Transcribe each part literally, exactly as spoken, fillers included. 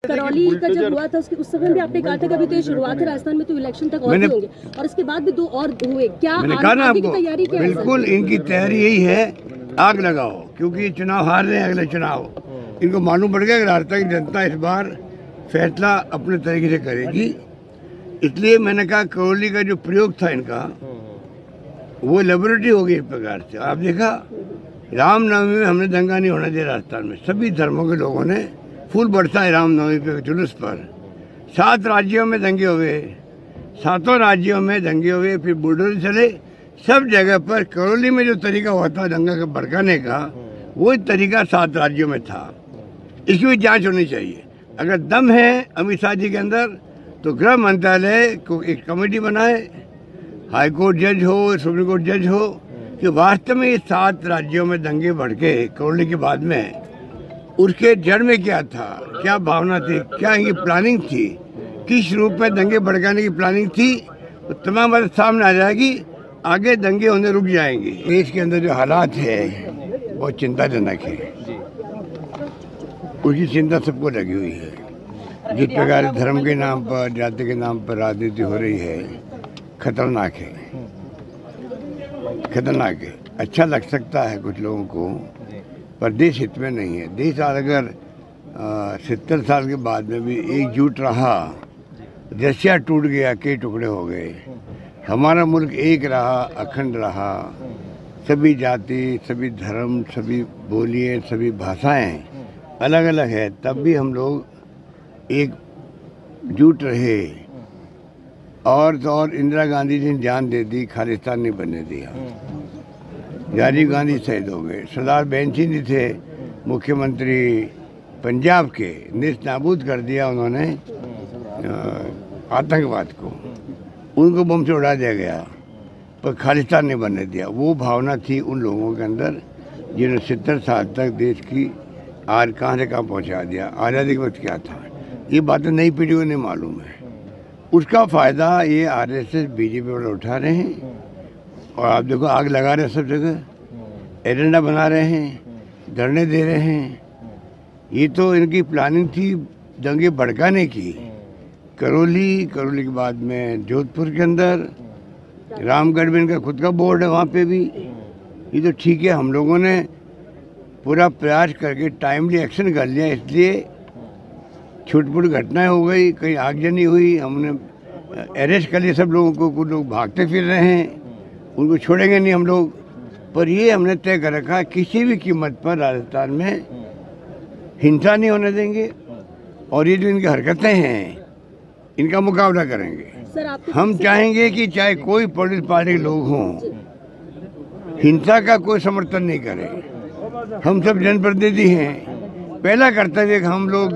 करौली का जब हुआ था उसके उस समय भी आपने कहा था कि अभी तो ये शुरुआत है, राजस्थान में तो इलेक्शन तक और भी होंगे और इसके बाद भी दो और हुए, क्या आगे की तैयारी क्या है? बिल्कुल इनकी तैयारी यही है, आग लगाओ, क्योंकि ये चुनाव हार रहे हैं। अगले चुनाव इनको मालूम पड़ गया कि राजस्थान की जनता इस बार फैसला अपने तरीके से करेगी। इसलिए मैंने कहा करौली का जो प्रयोग था इनका वो लेबोरेटरी होगी एक प्रकार से। आप देखा रामनवमी में हमने दंगा नहीं होना दिया राजस्थान में, सभी धर्मों के लोगों ने फूल बरसाए रामनवमी पे जुलूस पर। सात राज्यों में दंगे हुए, सातों राज्यों में दंगे हुए, फिर बुलडोजर चले सब जगह पर। करौली में जो तरीका हुआ था दंगा का भड़काने का, वो तरीका सात राज्यों में था। इसकी भी जांच होनी चाहिए। अगर दम है अमित शाह जी के अंदर तो गृह मंत्रालय को एक कमेटी बनाए, हाई कोर्ट जज हो, सुप्रीम कोर्ट जज हो, कि वास्तव में ये सात राज्यों में दंगे भड़के करौली के बाद में, उसके जड़ में क्या था, क्या भावना थी, क्या इनकी प्लानिंग थी, किस रूप में दंगे भड़काने की प्लानिंग थी, तो तमाम बातें सामने आ जाएगी। आगे दंगे होने रुक जाएंगे। देश के अंदर जो हालात है बहुत चिंताजनक है, उसकी चिंता सबको लगी हुई है। जिस प्रकार धर्म के नाम पर, जाति के नाम पर राजनीति हो रही है, खतरनाक है, खतरनाक है। अच्छा लग सकता है कुछ लोगों को, पर देश हित में नहीं है। देश अगर सत्तर साल के बाद में भी एकजुट रहा, रशिया टूट गया, कई टुकड़े हो गए, हमारा मुल्क एक रहा, अखंड रहा, सभी जाति, सभी धर्म, सभी बोलियाँ, सभी भाषाएं अलग अलग है, तब भी हम लोग एकजुट रहे। और तो और इंदिरा गांधी जी ने जान दे दी, खालिस्तान नहीं बनने दिया। राजीव गांधी शहीद हो गए, सरदार बेंच सिंह थे मुख्यमंत्री पंजाब के, निस्त नाबूद कर दिया उन्होंने आतंकवाद को, उनको बम से उड़ा दिया गया, पर खालिस्तान नहीं बनने दिया। वो भावना थी उन लोगों के अंदर जिन्होंने सत्तर साल तक देश की आज कहाँ से कहाँ पहुँचा दिया। आज़ादी के वक्त क्या था, ये बातें नई पीढ़ी को नहीं मालूम है। उसका फ़ायदा ये आरएसएस बीजेपी वाले उठा रहे हैं, और आप देखो आग लगा रहे हैं सब जगह, एजेंडा बना रहे हैं, धरने दे रहे हैं। ये तो इनकी प्लानिंग थी दंगे भड़काने की। करौली, करौली के बाद में जोधपुर के अंदर, रामगढ़ में इनका खुद का बोर्ड है, वहाँ पे भी। ये तो ठीक है, हम लोगों ने पूरा प्रयास करके टाइमली एक्शन कर लिया, इसलिए छुटपुट घटनाएं हो गई, कहीं आगजनी हुई, हमने अरेस्ट कर लिया सब लोगों को। कुछ लोग भागते फिर रहे हैं, उनको छोड़ेंगे नहीं हम लोग। पर ये हमने तय कर रखा, किसी भी कीमत पर राजस्थान में हिंसा नहीं होने देंगे, और ये जो इनकी हरकतें हैं इनका मुकाबला करेंगे। हम चाहेंगे कि चाहे कोई पॉलिटिकल पार्टी के लोग हों, हिंसा का कोई समर्थन नहीं करें। हम सब जनप्रतिनिधि हैं, पहला कर्तव्य हम लोग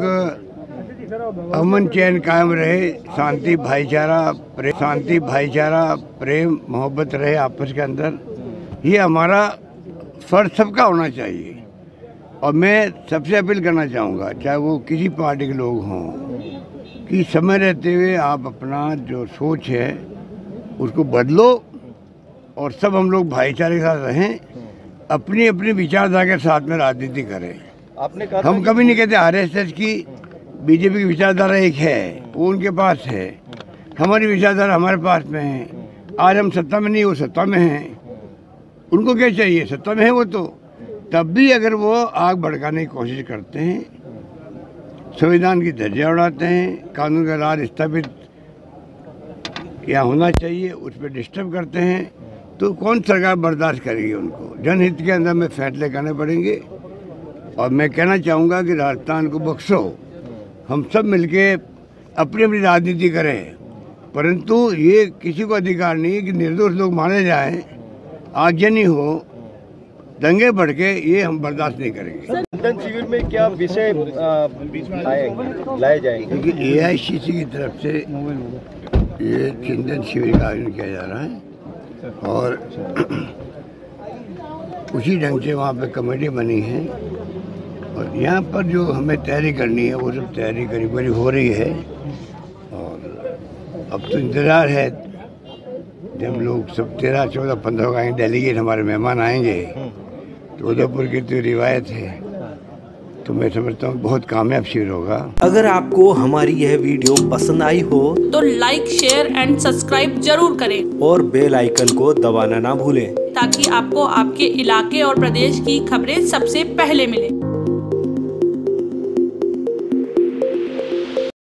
अमन चैन कायम रहे, शांति भाईचारा प्रेम शांति भाईचारा प्रेम मोहब्बत रहे आपस के अंदर। ये हमारा फर्ज सबका होना चाहिए। और मैं सबसे अपील करना चाहूँगा, चाहे वो किसी पार्टी के लोग हों, कि समय रहते हुए आप अपना जो सोच है उसको बदलो, और सब हम लोग भाईचारे के साथ रहें, अपनी अपनी विचारधारा के साथ में राजनीति करें। आपने कहा हम कभी नहीं कहते आरएसएस की बीजेपी की विचारधारा एक है, वो उनके पास है, हमारी विचारधारा हमारे पास में है। आज हम सत्ता में नहीं, वो सत्ता में हैं, उनको क्या चाहिए, सत्ता में है वो तो। तब भी अगर वो आग भड़काने की कोशिश करते हैं, संविधान की धज्जियां उड़ाते हैं, कानून का राज स्थापित यहाँ होना चाहिए, उस पर डिस्टर्ब करते हैं, तो कौन सरकार बर्दाश्त करेगी उनको। जनहित के अंदर में फैसले करने पड़ेंगे। और मैं कहना चाहूँगा कि राजस्थान को बख्शो, हम सब मिलके अपनी अपनी राजनीति करें, परंतु ये किसी को अधिकार नहीं है कि निर्दोष लोग मारे जाएं, आगजनी हो, दंगे भड़के, ये हम बर्दाश्त नहीं करेंगे। चिंतन शिविर में क्या विषय लाए जाएंगे? क्योंकि एआईसीसी की तरफ से ये चिंतन शिविर का आयोजन किया जा रहा है, और उसी ढंग से वहाँ पे कमेटी बनी है, और यहाँ पर जो हमें तैयारी करनी है वो सब तैयारी करीब करीब हो रही है। और अब तो इंतज़ार है जब लोग सब तेरह चौदह पंद्रह का डेलीगेट हमारे मेहमान आएंगे, तो उदयपुर की तो रिवायत है तो मैं समझता हूँ बहुत कामयाब शिविर होगा। अगर आपको हमारी यह वीडियो पसंद आई हो तो लाइक शेयर एंड सब्सक्राइब जरूर करें और बेल आइकन को दबाना ना भूलें ताकि आपको आपके इलाके और प्रदेश की खबरें सबसे पहले मिले।